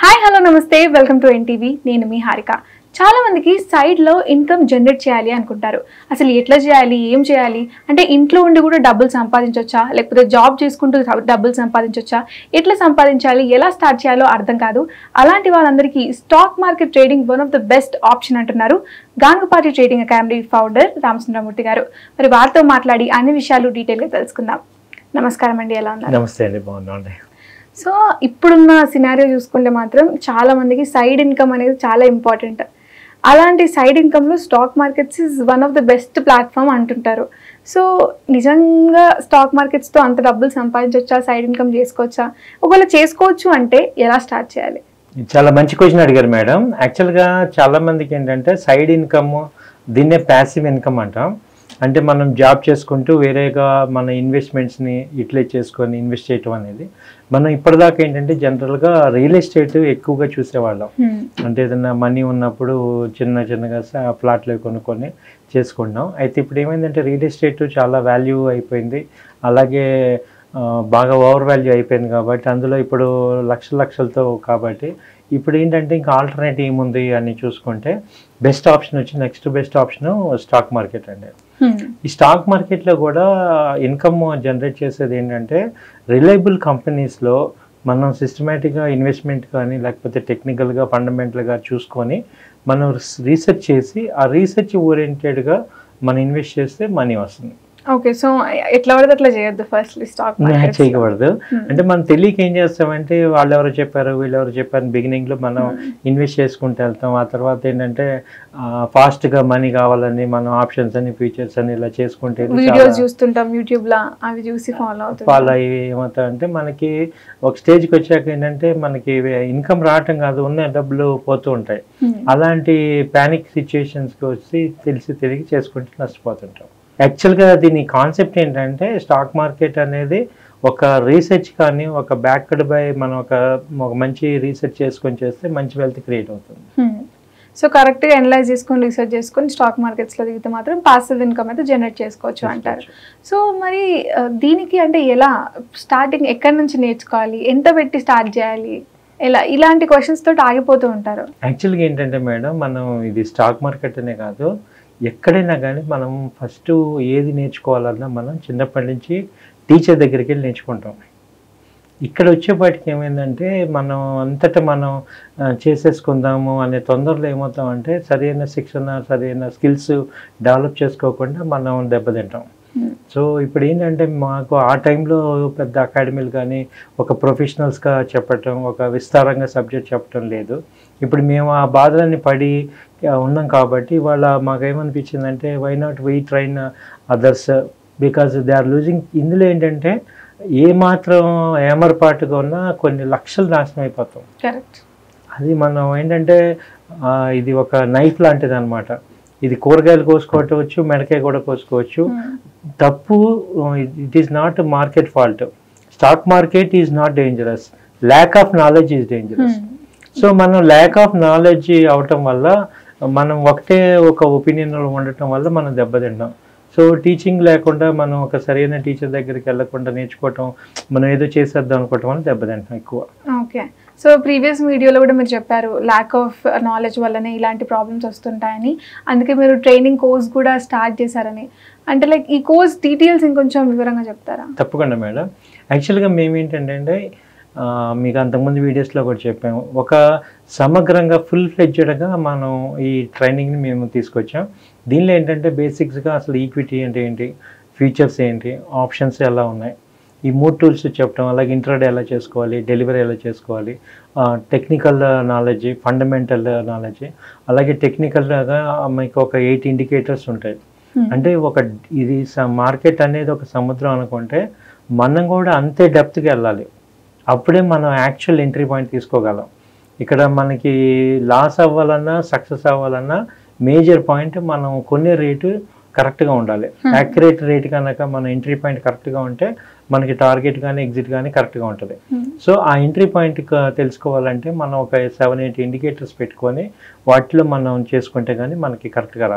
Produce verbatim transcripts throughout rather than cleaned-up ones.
Hi hello నమస్తే welcome to NTV నేను మీ హారిక. చాలా మందికి సైడ్లో ఇన్కమ్ జనరేట్ చేయాలి అనుకుంటారు. అసలు ఎట్లా చేయాలి, ఏం చేయాలి అంటే ఇంట్లో ఉండి కూడా డబ్బులు సంపాదించవచ్చా, లేకపోతే జాబ్ చేసుకుంటూ డబ్బులు సంపాదించవచ్చా, ఎట్లా సంపాదించాలి, ఎలా స్టార్ట్ చేయాలో అర్థం కాదు. అలాంటి వాళ్ళందరికీ stock market trading one of the best option అంటున్నారు Ganugapati trading academy founder Ramachandramurthy garu. మరి వారితో మాట్లాడి అన్ని విషయాలు డీటెయిల్గా తెలుసుకుందాం. నమస్కారం అండి, ఎలా ఉన్నారు? నమస్తే అండి, బాగున్నాండి. సో ఇప్పుడున్న సినారియో చూసుకుంటే మాత్రం చాలా మందికి సైడ్ ఇన్కమ్ అనేది చాలా ఇంపార్టెంట్. అలాంటి సైడ్ ఇన్కమ్లో stock markets is one of the best platform అంటుంటారు. సో నిజంగా స్టాక్ మార్కెట్స్తో అంత డబ్బులు సంపాదించవచ్చా, సైడ్ ఇన్కమ్ చేసుకోవచ్చా, ఒకవేళ చేసుకోవచ్చు అంటే ఎలా స్టార్ట్ చేయాలి? చాలా మంచి క్వశ్చన్ అడిగారు మేడం. యాక్చువల్గా చాలా మందికి ఏంటంటే సైడ్ ఇన్కమ్, దీన్నే ప్యాసివ్ ఇన్కమ్ అంటాం. అంటే మనం జాబ్ చేసుకుంటూ వేరేగా మన ఇన్వెస్ట్మెంట్స్ని యూటిలైజ్ చేసుకొని ఇన్వెస్ట్ చేయటం అనేది. మనం ఇప్పటిదాకా ఏంటంటే జనరల్గా రియల్ ఎస్టేట్ ఎక్కువగా చూసేవాళ్ళం. అంటే ఏదైనా మనీ ఉన్నప్పుడు చిన్న చిన్నగా ఫ్లాట్లు కొనుక్కొని చేసుకుంటాం. అయితే ఇప్పుడు ఏమైందంటే రియల్ ఎస్టేట్ చాలా వాల్యూ అయిపోయింది, అలాగే బాగా ఓవర్ వాల్యూ అయిపోయింది. కాబట్టి అందులో ఇప్పుడు లక్షల లక్షలతో కాబట్టి ఇప్పుడు ఏంటంటే ఇంకా ఆల్టర్నేటివ్ ఏముంది అని చూసుకుంటే బెస్ట్ ఆప్షన్ వచ్చి next best option stock market అండి. ఈ స్టాక్ మార్కెట్లో కూడా ఇన్కమ్ జనరేట్ చేసేది ఏంటంటే రిలయబుల్ కంపెనీస్లో మనం సిస్టమేటిక్గా ఇన్వెస్ట్మెంట్ కానీ లేకపోతే టెక్నికల్గా ఫండమెంటల్గా చూసుకొని మనం రీసెర్చ్ చేసి ఆ రీసెర్చ్ ఓరియంటెడ్గా మనం ఇన్వెస్ట్ చేస్తే మనీ వస్తుంది. ఓకే, సో ఎట్లా పడితే అట్లా చేయొద్దు, ఫస్ట్ స్టాక్ మార్కెట్ చేయకూడదు. అంటే మనం తెలియక ఏం చేస్తామంటే వాళ్ళు ఎవరు చెప్పారు వీళ్ళు ఎవరు చెప్పారు బిగినింగ్లో మనం ఇన్వెస్ట్ చేసుకుంటూ వెళ్తాం. ఆ తర్వాత ఏంటంటే ఫాస్ట్గా మనీ కావాలని మనం ఆప్షన్స్ అని ఫీచర్స్ అని ఇలా చేసుకుంటే వీడియోస్ చూస్తుంటాం యూట్యూబ్లో, అవి చూసి ఫాలో అవుతాం. ఫాలో అయ్యి ఏమవుతాయంటే మనకి ఒక స్టేజ్కి వచ్చాక ఏంటంటే మనకి ఇన్కమ్ రావటం కాదు, ఉన్న డబ్బులు పోతూ ఉంటాయి. అలాంటి ప్యానిక్ సిచ్యువేషన్స్కి వచ్చి తెలిసి తెలియక చేసుకుంటూ నష్టపోతుంటాం. యాక్చువల్గా దీని కాన్సెప్ట్ ఏంటంటే స్టాక్ మార్కెట్ అనేది ఒక రీసెర్చ్ కానీ ఒక బ్యాక్డ్ బై మనం ఒక ఒక మంచి రీసెర్చ్ చేసుకొని చేస్తే మంచి వెల్త్ క్రియేట్ అవుతుంది. సో కరెక్ట్గా అనలైజ్ చేసుకొని రీసెర్చ్ చేసుకొని స్టాక్ మార్కెట్స్లో దిగితే మాత్రం పాసివ్ ఇన్కమ్ అయితే జనరేట్ చేసుకోవచ్చు అంటారు. సో మరి దీనికి అంటే ఎలా స్టార్టింగ్, ఎక్కడి నుంచి నేర్చుకోవాలి, ఎంత పెట్టి స్టార్ట్ చేయాలి, ఎలా, ఇలాంటి క్వశ్చన్స్ తోటి ఆగిపోతూ ఉంటారు. యాక్చువల్గా ఏంటంటే మేడం మనం ఇది స్టాక్ మార్కెట్ అనే కాదు, ఎక్కడైనా కానీ మనం ఫస్ట్ ఏది నేర్చుకోవాలన్నా మనం చిన్నప్పటి నుంచి టీచర్ దగ్గరికి వెళ్ళి నేర్చుకుంటాం. ఇక్కడ వచ్చేపాటికి ఏమైందంటే మనం అంతటా మనం చేసేసుకుందాము అనే తొందరలో ఏమవుతామంటే సరైన శిక్షణ సరైన స్కిల్స్ డెవలప్ చేసుకోకుండా మనం దెబ్బతింటాం. సో ఇప్పుడు ఏంటంటే మాకు ఆ టైంలో పెద్ద అకాడమీలు కానీ ఒక ప్రొఫెషనల్స్గా చెప్పటం, ఒక విస్తారంగా సబ్జెక్ట్ చెప్పటం లేదు. ఇప్పుడు మేము ఆ బాధలన్నీ పడి ఉన్నాం కాబట్టి వాళ్ళ మాకేమనిపించిందంటే why not we train others because they are losing. ఇందులో ఏంటంటే ఏమాత్రం ఏమరపాటుగా ఉన్నా కొన్ని లక్షలు నాశనం అయిపోతాం. కరెక్ట్. అది మనం ఏంటంటే ఇది ఒక నైఫ్ లాంటిది అనమాట. ఇది కూరగాయలు కోసుకోవచ్చు, మెడకాయ కూడా కోసుకోవచ్చు. తప్పు it is not market fault. Stock market is not dangerous, lack of knowledge is dangerous. So మనం ల్యాక్ ఆఫ్ నాలెడ్జ్ అవటం వల్ల మనం ఒకటే ఒక ఒపీనియన్లో ఉండటం వల్ల మనం దెబ్బతింటాం. సో టీచింగ్ లేకుండా మనం ఒక సరైన టీచర్ దగ్గరికి వెళ్ళకుండా నేర్చుకోవటం, మనం ఏదో చేసేద్దాం అనుకోవటం వల్ల దెబ్బతింటాం ఎక్కువ. ఓకే, సో ప్రీవియస్ వీడియోలో కూడా మీరు చెప్పారు ల్యాక్ ఆఫ్ నాలెడ్జ్ వల్లనే ఇలాంటి ప్రాబ్లమ్స్ వస్తుంటాయని, అందుకే మీరు ట్రైనింగ్ కోర్స్ కూడా స్టార్ట్ చేశారని. అంటే లైక్ ఈ కోర్స్ డీటెయిల్స్ ఇంకొంచెం వివరంగా చెప్తారా? తప్పకుండా మేడం. యాక్చువల్గా మేము ఏంటంటే మీకు అంతకుముందు వీడియోస్లో కూడా చెప్పాము, ఒక సమగ్రంగా ఫుల్ ఫ్లెడ్జెడ్గా మనం ఈ ట్రైనింగ్ని మేము తీసుకొచ్చాం. దీనిలో ఏంటంటే బేసిక్స్గా అసలు ఈక్విటీ అంటే ఏంటి, ఫీచర్స్ ఏంటి, ఆప్షన్స్ ఎలా ఉన్నాయి, ఈ మూడు టూల్స్ చెప్పడం, అలాగే ఇంట్రాడే ఎలా చేసుకోవాలి, డెలివరీ ఎలా చేసుకోవాలి, టెక్నికల్ నాలెడ్జ్, ఫండమెంటల్ నాలెడ్జ్, అలాగే టెక్నికల్గా మీకు ఒక ఎయిట్ ఇండికేటర్స్ ఉంటాయి. అంటే ఒక ఇది మార్కెట్ అనేది ఒక సముద్రం అనుకుంటే మనం కూడా అంతే డెప్త్కి వెళ్ళాలి, అప్పుడే మనం యాక్చువల్ ఎంట్రీ పాయింట్ తీసుకోగలం. ఇక్కడ మనకి లాస్ అవ్వాలన్నా సక్సెస్ అవ్వాలన్నా మేజర్ పాయింట్ మనం కొనే రేటు కరెక్ట్గా ఉండాలి. యాక్యురేట్ రేట్ కనుక మన ఎంట్రీ పాయింట్ కరెక్ట్గా ఉంటే మనకి టార్గెట్ కానీ ఎగ్జిట్ కానీ కరెక్ట్గా ఉంటుంది. సో ఆ ఎంట్రీ పాయింట్ తెలుసుకోవాలంటే మనం ఒక సెవెన్ ఎయిట్ ఇండికేటర్స్ పెట్టుకొని వాటిలో మనం చేసుకుంటే కానీ మనకి కరెక్ట్గా రాదు.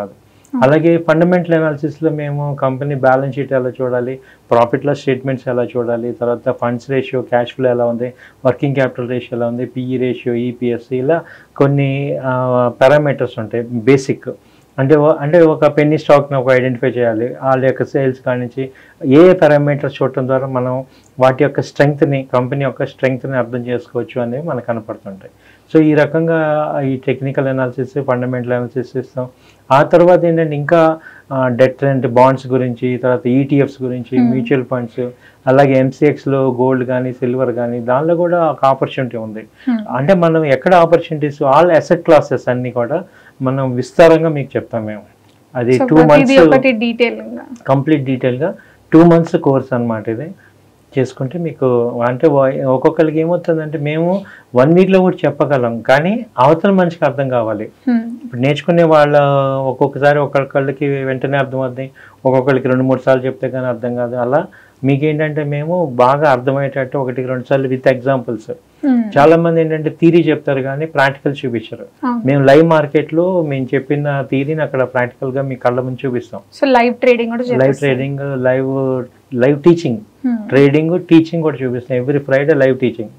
అలాగే ఫండమెంటల్ అనాలిసిస్లో మేము కంపెనీ బ్యాలెన్స్ షీట్ ఎలా చూడాలి, ప్రాఫిట్ లాస్ స్టేట్మెంట్స్ ఎలా చూడాలి, తర్వాత ఫండ్స్ రేషియో, క్యాష్ ఫ్లో ఎలా ఉంది, వర్కింగ్ క్యాపిటల్ రేషియో ఎలా ఉంది, పిఈ రేషియో, ఈపీఎస్, ఇలా కొన్ని పారామీటర్స్ ఉంటాయి బేసిక్. అంటే అంటే ఒక పెన్నీ స్టాక్ని ఒక ఐడెంటిఫై చేయాలి, వాళ్ళ యొక్క సేల్స్ కానించి ఏ పారామీటర్స్ చూడటం ద్వారా మనం వాటి యొక్క స్ట్రెంగ్త్ని, కంపెనీ యొక్క స్ట్రెంగ్త్ని అర్థం చేసుకోవచ్చు అనేవి మనకు కనపడుతుంటాయి. సో ఈ రకంగా ఈ టెక్నికల్ అనాలిసిస్, ఫండమెంటల్ అనాలిసిస్ ఇస్తాం. ఆ తర్వాత ఏంటంటే ఇంకా డెట్ అండ్ బాండ్స్ గురించి, తర్వాత ఈటీఎఫ్స్ గురించి, మ్యూచువల్ ఫండ్స్, అలాగే ఎంసీఎక్స్లో గోల్డ్ కానీ సిల్వర్ కానీ దానిలో కూడా ఒక ఆపర్చునిటీ ఉంది. అంటే మనం ఎక్కడ ఆపర్చునిటీస్, ఆల్ అసెట్ క్లాసెస్ అన్నీ కూడా మనం విస్తారంగా మీకు చెప్తాం మేము. అది టూ మంత్స్ కంప్లీట్ డీటెయిల్గా టూ మంత్స్ కోర్స్ అనమాట. ఇది చేసుకుంటే మీకు అంటే ఒక్కొక్కరికి ఏమవుతుందంటే మేము వన్ వీక్లో కూడా చెప్పగలం, కానీ అవతల మనిషికి అర్థం కావాలి. ఇప్పుడు నేర్చుకునే వాళ్ళ ఒక్కొక్కసారి ఒక్కొక్కళ్ళకి వెంటనే అర్థం అవుతుంది, ఒక్కొక్కరికి రెండు మూడు సార్లు చెప్తే కానీ అర్థం కాదు. అలా మీకేంటంటే మేము బాగా అర్థమయ్యేటట్టు ఒకటికి రెండు సార్లు విత్ ఎగ్జాంపుల్స్. చాలా మంది ఏంటంటే థీరీ చెప్తారు కానీ ప్రాక్టికల్ చూపించారు. మేము లైవ్ మార్కెట్ లో మేము చెప్పిన థీరీని అక్కడ ప్రాక్టికల్ గా మీ కళ్ళ ముందు చూపిస్తాం. Live trading live trading live live teaching, trading teaching కూడా చూపిస్తాం. Every Friday live teaching.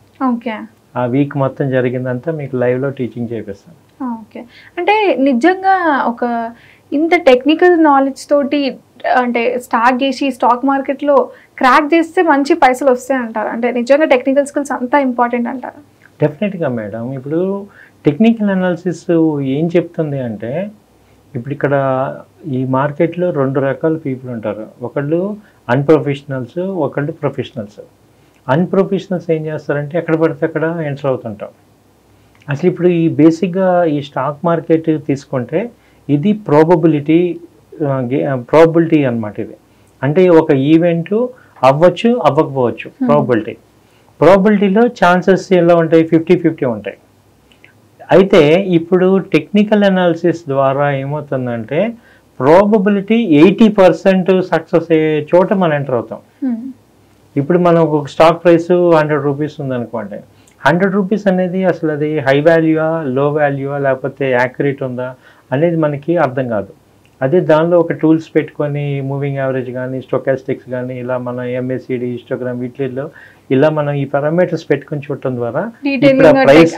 ఆ వీక్ మొత్తం జరిగిందంతా మీకు లైవ్ లో టీచింగ్ చేపిస్తాం. ఓకే, అంటే నిజంగా ఒక ఇంత టెక్నికల్ నాలెడ్జ్ తోటి అంటే స్టార్ట్ చేసి స్టాక్ మార్కెట్లో క్రాక్ చేస్తే మంచి పైసలు వస్తాయి అంటారు. అంటే నిజంగా టెక్నికల్ స్కిల్స్ అంతా ఇంపార్టెంట్ అంటారు? డెఫినెట్గా మేడం. ఇప్పుడు టెక్నికల్ అనాలిసిస్ ఏం చెప్తుంది అంటే, ఇప్పుడు ఇక్కడ ఈ మార్కెట్లో రెండు రకాల పీపుల్ ఉంటారు. ఒకళ్ళు అన్ప్రొఫెషనల్స్, ఒకళ్ళు ప్రొఫెషనల్స్. అన్ప్రొఫెషనల్స్ ఏం చేస్తారంటే ఎక్కడ పడితే అక్కడ ఎంటర్ అవుతుంటాం. అసలు ఇప్పుడు ఈ బేసిక్గా ఈ స్టాక్ మార్కెట్ తీసుకుంటే ఇది ప్రాబబిలిటీ ప్రాబిలిటీ అనమాట. ఇది అంటే ఒక ఈవెంట్ అవ్వచ్చు అవ్వకపోవచ్చు. ప్రాబిలిటీ ప్రాబిలిటీలో ఛాన్సెస్ ఎలా ఉంటాయి? ఫిఫ్టీ ఫిఫ్టీ ఉంటాయి. అయితే ఇప్పుడు టెక్నికల్ అనాలిసిస్ ద్వారా ఏమవుతుందంటే ప్రాబబిలిటీ ఎయిటీ పర్సెంట్ సక్సెస్ అయ్యే చోట మనం ఎంటర్ అవుతాం. ఇప్పుడు మనం ఒక స్టాక్ ప్రైస్ హండ్రెడ్ రూపీస్ ఉందనుకోండి, హండ్రెడ్ రూపీస్ అనేది అసలు అది హై వాల్యూవా, లో వాల్యూవా, లేకపోతే యాక్యురేట్ ఉందా అనేది మనకి అర్థం కాదు. అదే దానిలో ఒక టూల్స్ పెట్టుకొని మూవింగ్ యావరేజ్ కానీ, స్టోకాస్టిక్స్ కానీ, ఇలా మనం ఎంఎస్సిడి, హిస్టోగ్రామ్, వీటిలో ఇలా మనం ఈ పారామీటర్స్ పెట్టుకొని చూడటం ద్వారా ప్రైస్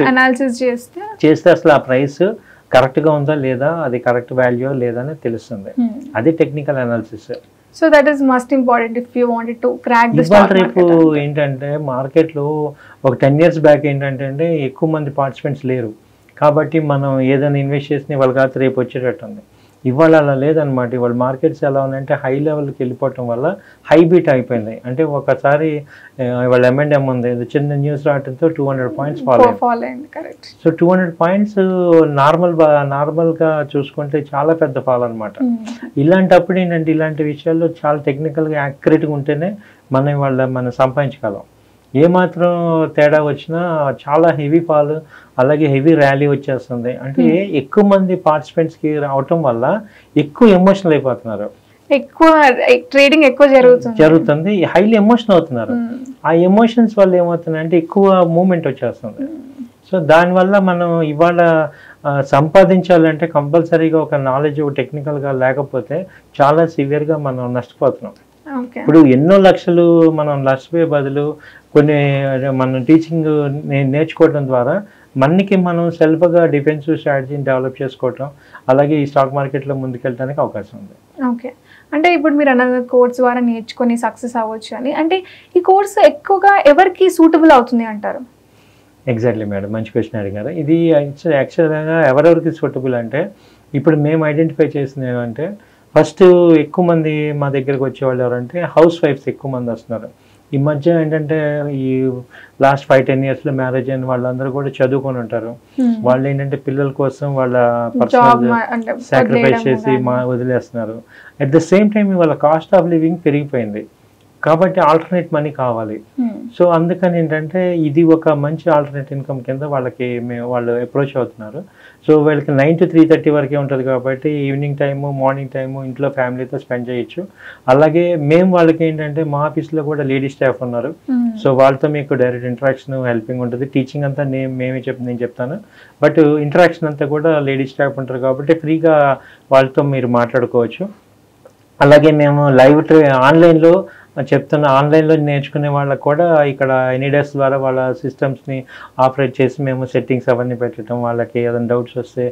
చేస్తే అసలు ఆ ప్రైస్ కరెక్ట్గా ఉందా లేదా, అది కరెక్ట్ వాల్యూ లేదా అని తెలుస్తుంది. అది technical analysis. So that is must important if you wanted to crack the stock market. రేపు ఏంటంటే మార్కెట్లో ఒక టెన్ ఇయర్స్ బ్యాక్ ఏంటంటే ఎక్కువ మంది పార్టిసిపెంట్స్ లేరు కాబట్టి మనం ఏదైనా ఇన్వెస్ట్ చేసిన వాళ్ళ కాదు రేపు వచ్చేటట్టు ఉంది. ఇవాళ అలా లేదనమాట. ఇవాళ మార్కెట్స్ ఎలా ఉన్నాయంటే హై లెవెల్కి వెళ్ళిపోవటం వల్ల హై బీట్ అయిపోయింది. అంటే ఒకసారి ఇవాళ ఎంఎండ్ఎం ఉంది, చిన్న న్యూస్ రావడంతో టూ హండ్రెడ్ పాయింట్స్ ఫాల్ అయింది. So two hundred points normal నార్మల్గా చూసుకుంటే చాలా పెద్ద ఫాల్ అనమాట. ఇలాంటప్పుడు ఏంటంటే ఇలాంటి విషయాల్లో చాలా టెక్నికల్గా యాక్యురేట్గా ఉంటేనే మనం ఇవాళ మనం సంపాదించగలం. ఏమాత్రం తేడా వచ్చినా చాలా హెవీ ఫాల్, అలాగే హెవీ ర్యాలీ వచ్చేస్తుంది. అంటే ఎక్కువ మంది పార్టిసిపెంట్స్కి రావటం వల్ల ఎక్కువ ఎమోషనల్ అయిపోతున్నారు, ఎక్కువ ట్రేడింగ్ ఎక్కువ జరుగుతుంది జరుగుతుంది హైలీ ఎమోషనల్ అవుతున్నారు. ఆ ఎమోషన్స్ వల్ల ఏమవుతుందంటే ఎక్కువ మూమెంట్ వచ్చేస్తుంది. సో దానివల్ల మనం ఇవాళ సంపాదించాలంటే కంపల్సరీగా ఒక నాలెడ్జ్ టెక్నికల్గా లేకపోతే చాలా సివియర్గా మనం నష్టపోతున్నాం. ఇప్పుడు ఎన్నో లక్షలు మనం నష్టపోయే బదులు కొన్ని మనం టీచింగ్ నేర్చుకోవడం ద్వారా మనకి మనం సెల్ఫ్గా డిఫెన్సివ్ స్ట్రాటజీని డెవలప్ చేసుకోవటం, అలాగే ఈ స్టాక్ మార్కెట్లో ముందుకెళ్ళడానికి అవకాశం ఉంది. ఓకే, అంటే ఇప్పుడు మీరు అన్న కోర్స్ ద్వారా నేర్చుకొని సక్సెస్ అవ్వచ్చు అని, అంటే ఈ కోర్స్ ఎక్కువగా ఎవరికి సూటబుల్ అవుతుంది అంటారు? ఎగ్జాక్ట్లీ మేడం, మంచి క్వశ్చన్ అడిగారు. ఇది యాక్చువల్ యాక్చువల్గా ఎవరెవరికి సూటబుల్ అంటే ఇప్పుడు మేము ఐడెంటిఫై చేసింది ఏమంటే ఫస్ట్ ఎక్కువ మంది మా దగ్గరకు వచ్చేవాళ్ళు ఎవరంటే హౌస్ వైఫ్స్ ఎక్కువ మంది వస్తున్నారు. ఈ మధ్య ఏంటంటే ఈ లాస్ట్ ఫైవ్ టెన్ ఇయర్స్లో మ్యారేజ్ అయిన వాళ్ళందరూ కూడా చదువుకొని ఉంటారు. వాళ్ళు ఏంటంటే పిల్లల కోసం వాళ్ళ పర్సనల్ సాక్రిఫైస్ చేసి మా వదిలేస్తున్నారు. అట్ ద సేమ్ టైం వాళ్ళ కాస్ట్ ఆఫ్ లివింగ్ పెరిగిపోయింది. కాబట్టి ఆల్టర్నేట్ మనీ కావాలి. సో అందుకని ఏంటంటే ఇది ఒక మంచి ఆల్టర్నేట్ ఇన్కమ్ కింద వాళ్ళకి మేము వాళ్ళు అప్రోచ్ అవుతున్నారు. సో వీళ్ళకి నైన్ టు త్రీ థర్టీ వరకే ఉంటుంది కాబట్టి ఈవినింగ్ టైము మార్నింగ్ టైము ఇంట్లో ఫ్యామిలీతో స్పెండ్ చేయొచ్చు. అలాగే మేము వాళ్ళకి ఏంటంటే మా ఆఫీస్లో కూడా లేడీ స్టాఫ్ ఉన్నారు. సో వాళ్ళతో మీకు డైరెక్ట్ ఇంటరాక్షన్ హెల్పింగ్ ఉంటుంది. టీచింగ్ అంతా నేను మేమే చెప్ నేను చెప్తాను, బట్ ఇంటరాక్షన్ అంతా కూడా లేడీ స్టాఫ్ ఉంటారు కాబట్టి ఫ్రీగా వాళ్ళతో మీరు మాట్లాడుకోవచ్చు. అలాగే మేము లైవ్ ట్రే ఆన్లైన్లో చెప్తున్న ఆన్లైన్లో నేర్చుకునే వాళ్ళకు కూడా ఇక్కడ ఎనీడెస్ ద్వారా వాళ్ళ సిస్టమ్స్ని ఆపరేట్ చేసి మేము సెట్టింగ్స్ అవన్నీ పెట్టడం, వాళ్ళకి ఏదైనా డౌట్స్ వస్తే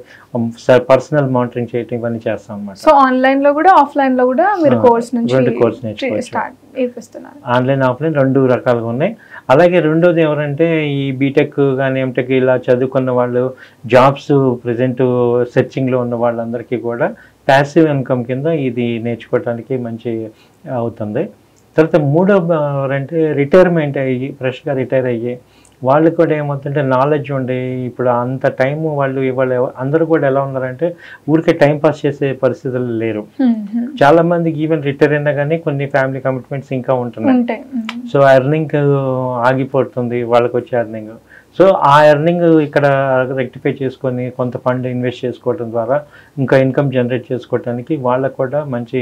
పర్సనల్ మానిటరింగ్ చేయడం ఇవన్నీ చేస్తాం అన్నమాట. సో ఆన్లైన్లో కూడా ఆఫ్లైన్లో కూడా మీరు కోర్స్ నుంచి రెండు కోర్స్ నేర్చుకోవచ్చు. నేర్పిస్తున్నారు. ఆన్లైన్ ఆఫ్లైన్ రెండు రకాలుగా ఉన్నాయి. అలాగే రెండోది ఎవరంటే ఈ బీటెక్ కానీ ఎంటెక్ ఇలా చదువుకున్న వాళ్ళు జాబ్స్ ప్రజెంట్ సెర్చింగ్లో ఉన్న వాళ్ళందరికీ కూడా ప్యాసివ్ ఇన్కమ్ కింద ఇది నేర్చుకోవడానికి మంచి అవుతుంది. తర్వాత మూడో అంటే రిటైర్మెంట్ అయ్యి ఫ్రెష్గా రిటైర్ అయ్యి వాళ్ళు కూడా ఏమవుతుంటే నాలెడ్జ్ ఉండి ఇప్పుడు అంత టైం వాళ్ళు ఇవాళ అందరూ కూడా ఎలా ఉన్నారంటే ఊరికే టైం పాస్ చేసే పరిస్థితులు లేరు. చాలా మందికి ఈవెన్ రిటైర్ అయినా కానీ కొన్ని ఫ్యామిలీ కమిట్మెంట్స్ ఇంకా ఉంటున్నాయి. సో ఎర్నింగ్ ఆగిపోతుంది వాళ్ళకి వచ్చే ఎర్నింగ్. సో ఆ ఎర్నింగ్ ఇక్కడ రెక్టిఫై చేసుకొని కొంత ఫండ్ ఇన్వెస్ట్ చేసుకోవడం ద్వారా ఇంకా ఇన్కమ్ జనరేట్ చేసుకోవడానికి వాళ్ళకు కూడా మంచి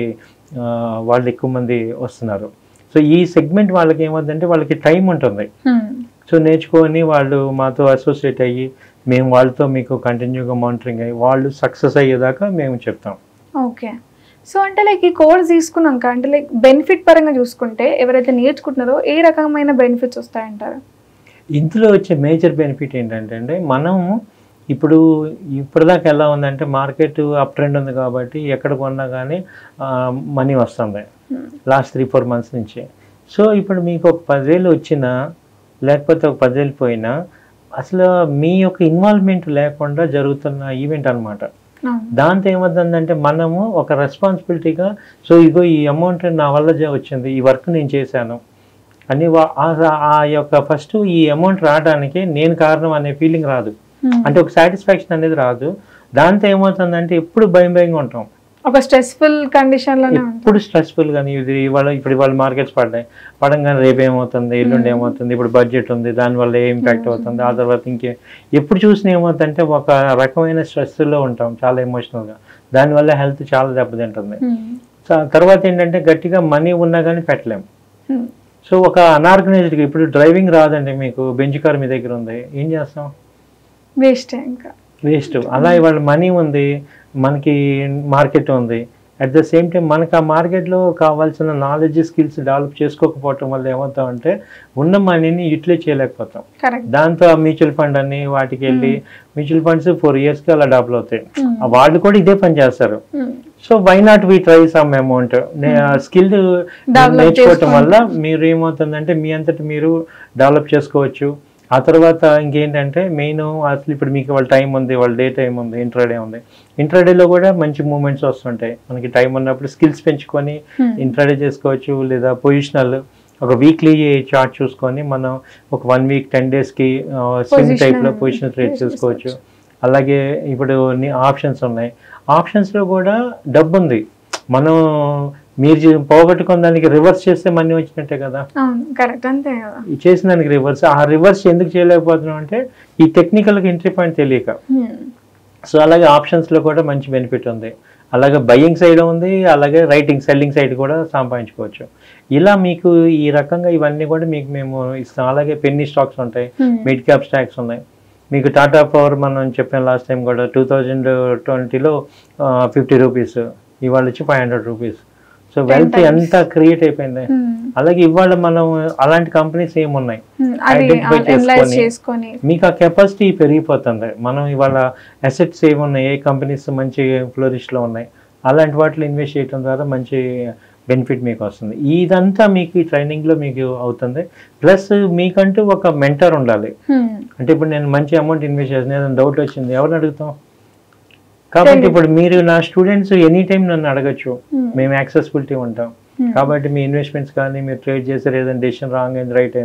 వాళ్ళు ఎక్కువ మంది వస్తున్నారు. సో ఈ సెగ్మెంట్ వాళ్ళకి ఏమవుతుందంటే వాళ్ళకి టైం ఉంటుంది. సో నేర్చుకొని వాళ్ళు మాతో అసోసియేట్ అయ్యి మేము వాళ్ళతో మీకు కంటిన్యూగా మానిటరింగ్ అయ్యి వాళ్ళు సక్సెస్ అయ్యేదాకా మేము చెప్తాం. ఓకే. సో అంటే లైక్ ఈ కోర్స్ తీసుకున్నాక అంటే లైక్ బెనిఫిట్ పరంగా చూసుకుంటే ఎవరైతే నేర్చుకుంటున్నారో ఏ రకమైన బెనిఫిట్స్ వస్తాయంటారు? ఇందులో వచ్చే మేజర్ బెనిఫిట్ ఏంటంటే మనం ఇప్పుడు ఇప్పటిదాకా ఎలా ఉందంటే మార్కెట్ అప్ ట్రెండ్ ఉంది కాబట్టి ఎక్కడ కొన్నా కానీ మనీ వస్తుంది లాస్ట్ త్రీ ఫోర్ మంత్స్ నుంచి. సో ఇప్పుడు మీకు ఒక పదివేలు వచ్చినా లేకపోతే ఒక పదివేలు పోయినా అసలు మీ యొక్క ఇన్వాల్వ్మెంట్ లేకుండా జరుగుతున్న ఈవెంట్ అనమాట. దాంతో ఏమవుతుందంటే మనము ఒక రెస్పాన్సిబిలిటీగా సో ఇగో ఈ అమౌంట్ నా వల్ల వచ్చింది, ఈ వర్క్ నేను చేశాను అని ఆ యొక్క ఫస్ట్ ఈ అమౌంట్ రావడానికి నేను కారణం అనే ఫీలింగ్ రాదు. అంటే ఒక సాటిస్ఫాక్షన్ అనేది రాదు. దాంతో ఏమవుతుందంటే ఎప్పుడు భయం భయంగా ఉంటాం, ఒక స్ట్రెస్ఫుల్ కండిషన్ లో ఇప్పుడు స్ట్రెస్ఫుల్ గానీ ఇది ఇవాళ ఇప్పుడు ఇవాళ మార్కెట్స్ పడ్డాయి పడంగానే రేపు ఏమవుతుంది ఎల్లుండి ఏమవుతుంది, ఇప్పుడు బడ్జెట్ ఉంది దానివల్ల ఏ ఇంపాక్ట్ అవుతుంది, ఆ తర్వాత ఇంకే ఎప్పుడు చూసినా ఏమవుతుందంటే ఒక రకమైన స్ట్రెస్ లో ఉంటాం చాలా ఎమోషనల్ గా. దానివల్ల హెల్త్ చాలా దెబ్బతింటుంది. తర్వాత ఏంటంటే గట్టిగా మనీ ఉన్నా కానీ పెట్టలేం. సో ఒక అన్ఆర్గనైజ్డ్గా ఇప్పుడు డ్రైవింగ్ రాదండి మీకు, బెంచ్ కార్ మీ దగ్గర ఉంది, ఏం చేస్తాం? వేస్ట్ ఇంకా వేస్ట్. అలా ఇవాళ మనీ ఉంది, మనకి మార్కెట్ ఉంది, అట్ ద సేమ్ టైం మనకు ఆ మార్కెట్లో కావాల్సిన నాలెడ్జ్ స్కిల్స్ డెవలప్ చేసుకోకపోవటం వల్ల ఏమవుతామంటే ఉన్న మనీని యూటిలైజ్ చేయలేకపోతాం. దాంతో మ్యూచువల్ ఫండ్ అని వాటికి వెళ్ళి మ్యూచువల్ ఫండ్స్ ఫోర్ ఇయర్స్కి అలా డబుల్ అవుతాయి. వాళ్ళు కూడా ఇదే పని చేస్తారు. So why not we try some amount skill నేర్చుకోవటం వల్ల మీరు ఏమవుతుందంటే మీ అంతటి మీరు డెవలప్ చేసుకోవచ్చు. ఆ తర్వాత ఇంకేంటంటే మెయిన్ అసలు ఇప్పుడు మీకు వాళ్ళ టైం ఉంది, వాళ్ళ డే టైం ఉంది, ఇంట్రాడే ఉంది. ఇంట్రాడేలో కూడా మంచి మూమెంట్స్ వస్తుంటాయి. మనకి టైం ఉన్నప్పుడు స్కిల్స్ పెంచుకొని ఇంట్రాడే చేసుకోవచ్చు. లేదా పొజిషనల్ ఒక వీక్లీ చార్ట్ చూసుకొని మనం ఒక వన్ వీక్ టెన్ డేస్కి స్వింగ్ టైప్లో పొజిషన్ ట్రేడ్ చేసుకోవచ్చు. అలాగే ఇప్పుడు ఆప్షన్స్ ఉన్నాయి, ఆప్షన్స్లో కూడా డబ్బు ఉంది. మనం మీరు పోగొట్టుకున్న దానికి రివర్స్ చేస్తే మనీ వచ్చినట్టే కదా, చేసిన దానికి రివర్స్. ఆ రివర్స్ ఎందుకు చేయలేకపోతున్నాం అంటే ఈ టెక్నికల్గా ఎంట్రీ పాయింట్ తెలియక. సో అలాగే ఆప్షన్స్లో కూడా మంచి బెనిఫిట్ ఉంది. అలాగే బయ్యింగ్ సైడ్ ఉంది, అలాగే రైటింగ్ సెల్లింగ్ సైడ్ కూడా సంపాదించుకోవచ్చు. ఇలా మీకు ఈ రకంగా ఇవన్నీ కూడా మీకు మేము ఇస్తాం. అలాగే పెన్నీ స్టాక్స్ ఉంటాయి, మిడ్ క్యాప్ స్టాక్స్ ఉన్నాయి. మీకు టాటా పవర్ మనం చెప్పాం లాస్ట్ టైం కూడా టూ థౌజండ్ ట్వంటీలో ఫిఫ్టీ రూపీస్, ఇవాళ వచ్చి five hundred rupees. So wealth ఎంత క్రియేట్ అయిపోయింది. అలాగే ఇవాళ మనం అలాంటి కంపెనీస్ ఏమున్నాయి ఐడెంటిఫై చేసుకొని మీకు ఆ కెపాసిటీ పెరిగిపోతుంది. మనం ఇవాళ అసెట్స్ ఏమున్నాయి, ఏ కంపెనీస్ మంచి ఫ్లోరిష్లో ఉన్నాయి, అలాంటి వాటిలో ఇన్వెస్ట్ చేయడం ద్వారా మంచి బెనిఫిట్ మీకు వస్తుంది. ఇదంతా మీకు ఈ ట్రైనింగ్లో మీకు అవుతుంది. ప్లస్ మీకంటూ ఒక మెంటర్ ఉండాలి. అంటే ఇప్పుడు నేను మంచి అమౌంట్ ఇన్వెస్ట్ చేసిన ఏదైనా డౌట్ వచ్చింది ఎవరిని అడుగుతాం? కాబట్టి ఇప్పుడు మీరు నా స్టూడెంట్స్ ఎనీ టైం నన్ను అడగచ్చు, మేము యాక్సెసిబిలిటీ ఉంటాం. కాబట్టి మీ ఇన్వెస్ట్మెంట్స్ కానీ మీరు ట్రేడ్ చేసారు, ఏదైనా డెసిషన్ రాంగ్ అయింది రైట్ అయింది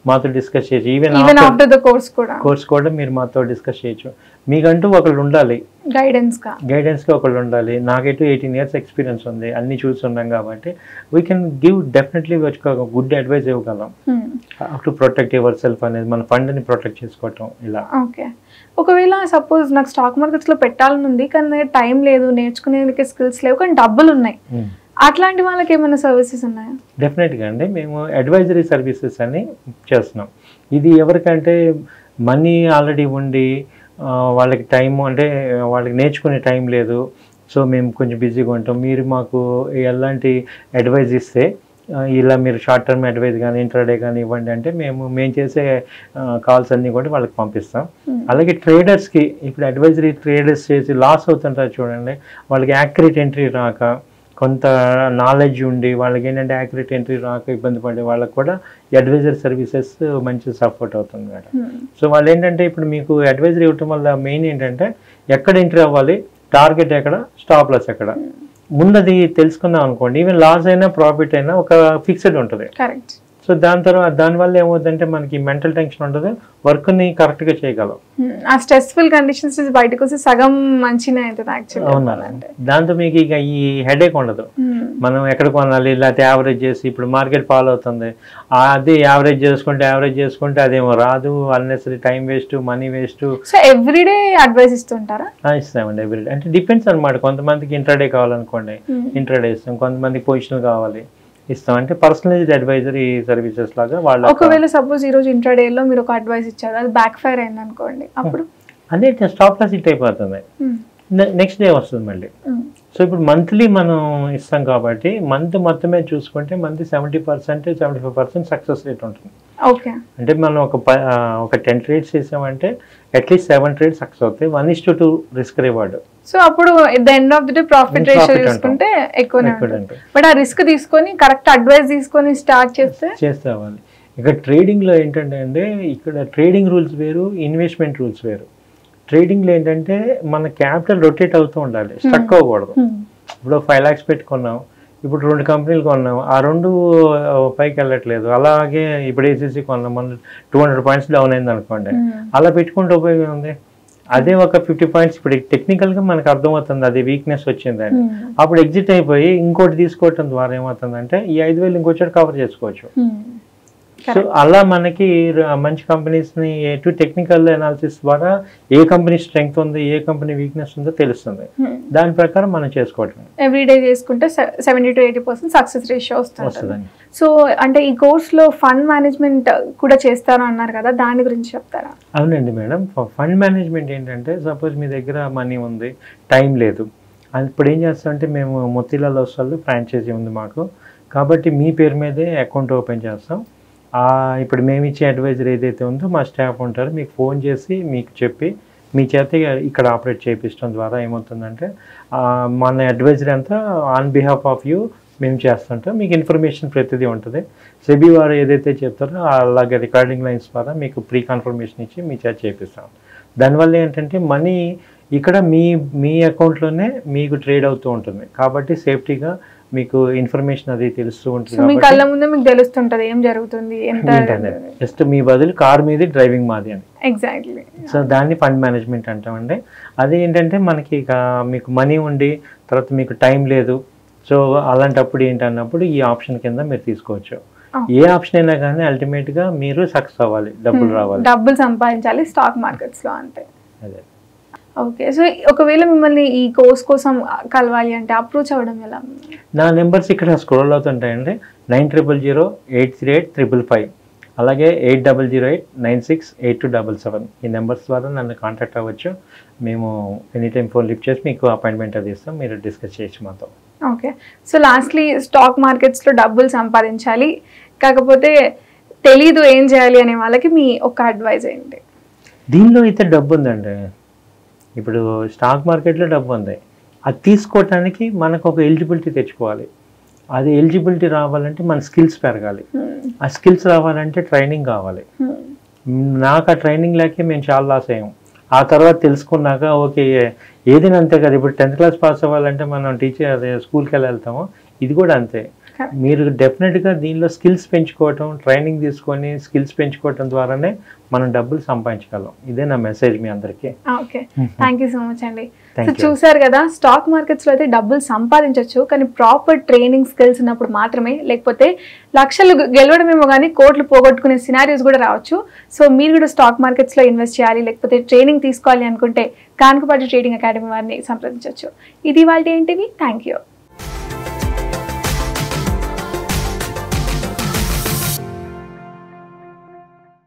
మాతో డిస్కస్ చేయొచ్చు. Even even after the course కూడా కోర్స్ కూడా మీరు మాతో డిస్కస్ చేయొచ్చు. మీకంటూ ఒకళ్ళు ఉండాలి, గైడెన్స్ గా గైడెన్స్గా ఒకళ్ళు ఉండాలి. నాకైతే ఎయిటీన్ ఇయర్స్ ఎక్స్పీరియన్స్ ఉంది, అన్ని చూస్తున్నాం కాబట్టి we can give definitely good advice ఇవ్వగలం. How to protect yourself అనేది, మన ఫండ్ని ప్రొటెక్ట్ చేసుకోవటం ఇలా. ఓకే, ఒకవేళ సపోజ్ నాకు స్టాక్ మార్కెట్స్ లో పెట్టాలని ఉంది కానీ టైం లేదు, నేర్చుకునేందుకు స్కిల్స్ లేవు, కానీ డబ్బులు ఉన్నాయి, అట్లాంటి వాళ్ళకి ఏమైనా సర్వీసెస్ ఉన్నాయా? డెఫినెట్గా అండి, మేము అడ్వైజరీ సర్వీసెస్ అని చేస్తున్నాం. ఇది ఎవరికంటే మనీ ఆల్రెడీ ఉండి వాళ్ళకి టైం అంటే వాళ్ళకి నేర్చుకునే టైం లేదు, సో మేము కొంచెం బిజీగా ఉంటాం, మీరు మాకు ఎలాంటి అడ్వైజ్ ఇస్తే ఇలా మీరు షార్ట్ టర్మ్ అడ్వైజ్ కానీ ఇంట్రాడే కానీ ఇవ్వండి అంటే మేము మేము చేసే కాల్స్ అన్నీ కూడా వాళ్ళకి పంపిస్తాం. అలాగే ట్రేడర్స్కి ఇప్పుడు అడ్వైజరీ ట్రేడర్స్ చేసి లాస్ అవుతుంటారు చూడండి, వాళ్ళకి యాక్యురేట్ ఎంట్రీ రాక, కొంత నాలెడ్జ్ ఉండి వాళ్ళకి ఏంటంటే యాక్యురేట్ ఎంట్రీ రాక ఇబ్బంది పడే వాళ్ళకి కూడా అడ్వైజరీ సర్వీసెస్ మంచి సపోర్ట్ అవుతుంది మేడం. సో వాళ్ళు ఏంటంటే ఇప్పుడు మీకు అడ్వైజరీ ఇవ్వటం వల్ల మెయిన్ ఏంటంటే ఎక్కడ ఎంట్రీ అవ్వాలి, టార్గెట్ ఎక్కడ, స్టాప్ లాస్ ఎక్కడ, ముందది తెలుసుకుందాం అనుకోండి. ఈవెన్ లాస్ అయినా ప్రాఫిట్ అయినా ఒక ఫిక్స్డ్ ఉంటుంది. కరెక్ట్. సో దాని తర్వాత దానివల్ల ఏమవుతుందంటే మనకి మెంటల్ టెన్షన్ ఉండదు, వర్క్ని కరెక్ట్గా చేయగలం. ఆ స్ట్రెస్ఫుల్ కండిషన్స్ బయటకు వస్తే సగం మంచిగా అవుతుంది యాక్చువల్లీ. అవునా, దాంతో మీకు ఇక ఈ హెడేక్ ఉండదు. మనం ఎక్కడ కొనాలి లేకపోతే యావరేజ్ చేసి, ఇప్పుడు మార్కెట్ ఫాలో అవుతుంది, అది యావరేజ్ చేసుకుంటే యావరేజ్ చేసుకుంటే అదేమో రాదు, unnecessary time waste, money waste. So everyday advice ఇస్తుంటారా? ఇస్తామండి ఎవ్రీడే. అంటే డిపెండ్స్ అనమాట, కొంతమందికి ఇంట్రాడే కావాలనుకోండి ఇంట్రాడే ఇస్తాం, కొంతమందికి పొజిషన్ కావాలి ఇస్తాం. అంటే పర్సనలైజ్డ్ అడ్వైజరీ సర్వీసెస్ లాగా వాళ్ళు. ఒకవేళ సపోజ్ ఈ రోజు ఇంట్రాడే లో మీరు ఒక అడ్వైస్ ఇచ్చారు, అది బ్యాక్ ఫైర్ అయింది అనుకోండి, అప్పుడు అదే స్టాప్ లాస్ హిట్ అయిపోతుంది, నెక్స్ట్ డే వస్తుంది మళ్ళీ. సో ఇప్పుడు మంత్లీ మనం ఇస్తాం కాబట్టి మంత్ మొత్తమే చూసుకుంటే month seventy percent seventy five percent success rate ఉంటుంది. ఓకే, అంటే మనం ఒక ఒక టెన్ ట్రేడ్స్ చేసామంటే అట్లీస్ట్ సెవెన్ ట్రేడ్స్ సక్సెస్ అవుతాయి, one is to two risk reward. So అప్పుడు at the end of the day profit ratio చూసుకుంటే ఎక్కువనే ఉంటుంది. బట్ ఆ రిస్క్ తీసుకొని కరెక్ట్ అడ్వైస్ తీసుకొని స్టార్ట్ చేస్తే చేస్తావాలి. ఇక ట్రేడింగ్లో ఏంటంటే అండి, ఇక్కడ ట్రేడింగ్ రూల్స్ వేరు, ఇన్వెస్ట్మెంట్ రూల్స్ వేరు. ట్రేడింగ్లో ఏంటంటే మన క్యాపిటల్ రొటేట్ అవుతూ ఉండాలి, స్టక్ అవ్వకూడదు. ఇప్పుడు ఫైవ్ ల్యాక్స్ పెట్టుకున్నాం, ఇప్పుడు రెండు కంపెనీలు కొన్నాం, ఆ రెండు పైకి వెళ్ళట్లేదు, అలాగే ఇప్పుడు ఏసీసీ కొన్నాం, మన టూ హండ్రెడ్ పాయింట్స్ డౌన్ అయింది అనుకోండి, అలా పెట్టుకుంటే ఉపయోగం ఉంది. అదే ఒక ఫిఫ్టీ పాయింట్స్ ఇప్పుడు టెక్నికల్గా మనకు అర్థమవుతుంది అది వీక్నెస్ వచ్చిందని, అప్పుడు ఎగ్జిట్ అయిపోయి ఇంకోటి తీసుకోవటం ద్వారా ఏమవుతుందంటే ఈ ఐదు వేలు ఇంకొచ్చి కవర్ చేసుకోవచ్చు. సో అలా మనకి మంచి కంపెనీస్ని ఎటు టెక్నికల్ అనాలిసిస్ ద్వారా ఏ కంపెనీ స్ట్రెంగ్త్ ఉంది, ఏ కంపెనీ వీక్నెస్ ఉందో తెలుస్తుంది, దాని ప్రకారం మనం చేసుకోవటం. ఎవ్రీడే చేసుకుంటే seventy to eighty percent success ratio వస్తుంది. సో అంటే ఈ కోర్స్లో ఫండ్ మేనేజ్మెంట్ కూడా చేస్తారా అన్నారు కదా, దాని గురించి చెప్తారా? అవునండి మేడం, ఫండ్ మేనేజ్మెంట్ ఏంటంటే సపోజ్ మీ దగ్గర మనీ ఉంది, టైం లేదు, ఇప్పుడు ఏం చేస్తామంటే మేము మొతిలాల్ ఓస్వాల్ ఫ్రాంచైజీ ఉంది మాకు, కాబట్టి మీ పేరు మీదే అకౌంట్ ఓపెన్ చేస్తాం. ఇప్పుడు మేము ఇచ్చే అడ్వైజర్ ఏదైతే ఉందో మా స్టాఫ్ ఉంటారు, మీకు ఫోన్ చేసి మీకు చెప్పి మీ చేత ఇక్కడ ఆపరేట్ చేయించడం ద్వారా ఏమవుతుందంటే మన అడ్వైజరీ అంతా ఆన్ బిహాఫ్ ఆఫ్ యూ మేము చేస్తుంటాం, మీకు ఇన్ఫర్మేషన్ ప్రతిదీ ఉంటుంది. సెబీ వారు ఏదైతే చెప్తారో అలాగే రికార్డింగ్ లైన్స్ ద్వారా మీకు ప్రీ కన్ఫర్మేషన్ ఇచ్చి మీ చేత చేపిస్తాం. దానివల్ల ఏంటంటే మనీ ఇక్కడ మీ మీ అకౌంట్లోనే మీకు ట్రేడ్ అవుతూ ఉంటుంది, కాబట్టి సేఫ్టీగా మీకు ఇన్ఫర్మేషన్ అది తెలుస్తూ ఉంటుంది. మీ కళ్ళ ముందే మీకు తెలుస్తుంటది ఏం జరుగుతుంది, జస్ట్ మీ బదులు కార్ మీది డ్రైవింగ్ మాది అని. ఎగ్జాక్ట్లీ. సో దాన్ని ఫండ్ మేనేజ్మెంట్ అంటామండి. అది ఏంటంటే మనకి ఇక మీకు మనీ ఉండి తర్వాత మీకు టైం లేదు, సో అలాంటప్పుడు ఏంటన్నప్పుడు ఈ ఆప్షన్ కింద మీరు తీసుకోవచ్చు. ఏ ఆప్షన్ అయినా కానీ అల్టిమేట్గా మీరు సక్సెస్ అవ్వాలి, డబ్బులు రావాలి, డబ్బులు సంపాదించాలి స్టాక్ మార్కెట్స్లో అంతే. అదే. ఓకే, సో ఒకవేళ మిమ్మల్ని ఈ కోర్స్ కోసం కలవాలి అంటే అప్రోచ్ అవ్వడం ఎలా? నా నెంబర్స్ ఇక్కడ స్క్రోల్ అవుతుంటాయండి, nine triple zero eight three eight triple five, అలాగే eight double zero eight nine six eight two double seven. ఈ నెంబర్స్ ద్వారా నన్ను కాంటాక్ట్ అవ్వచ్చు. మేము ఎనీ టైం ఫోన్ లిఫ్ట్ చేసి మీకు అపాయింట్మెంట్ అది ఇస్తాం, మీరు డిస్కస్ చేయొచ్చు మాతో. ఓకే, సో లాస్ట్లీ స్టాక్ మార్కెట్స్లో డబ్బులు సంపాదించాలి కాకపోతే తెలీదు ఏం చేయాలి అనే వాళ్ళకి మీ ఒక అడ్వైజ్ ఏంటి? దీనిలో అయితే డబ్బు ఉందండి, ఇప్పుడు స్టాక్ మార్కెట్లో డబ్బు ఉంది, అది తీసుకోవటానికి మనకు ఒక ఎలిజిబిలిటీ తెచ్చుకోవాలి. అది ఎలిజిబిలిటీ రావాలంటే మన స్కిల్స్ పెరగాలి, ఆ స్కిల్స్ రావాలంటే ట్రైనింగ్ కావాలి. నాకు ఆ ట్రైనింగ్ లేకే మేము చాలా లాస్ అయ్యాం. ఆ తర్వాత తెలుసుకున్నాక ఓకే ఏదైనా అంతే కదా, ఇప్పుడు టెన్త్ క్లాస్ పాస్ అవ్వాలంటే మనం టీచర్ అదే స్కూల్కి వెళ్ళి వెళ్తాము, ఇది కూడా అంతే. మీరు డెఫినెట్గా దీనిలో స్కిల్స్ పెంచుకోవటం, ట్రైనింగ్ తీసుకొని స్కిల్స్ పెంచుకోవటం ద్వారానే మనం డబ్బులు సంపాదించగలం. ఇదే నా మెసేజ్ మీ అందరికీ. Okay, thank you so much అండి. సో చూసారు కదా, స్టాక్ మార్కెట్స్లో అయితే డబ్బులు సంపాదించవచ్చు, కానీ ప్రాపర్ ట్రైనింగ్ స్కిల్స్ ఉన్నప్పుడు మాత్రమే. లేకపోతే లక్షలు గెలవడమేమో కానీ కోట్లు పోగొట్టుకునే సినారియోస్ కూడా రావచ్చు. సో మీరు కూడా స్టాక్ మార్కెట్స్లో ఇన్వెస్ట్ చేయాలి, లేకపోతే ట్రైనింగ్ తీసుకోవాలి అనుకుంటే కానుకపాటి ట్రేడింగ్ అకాడమీ వారిని సంప్రదించవచ్చు. ఇది వాళ్ళ ఏంటివి. Thank you.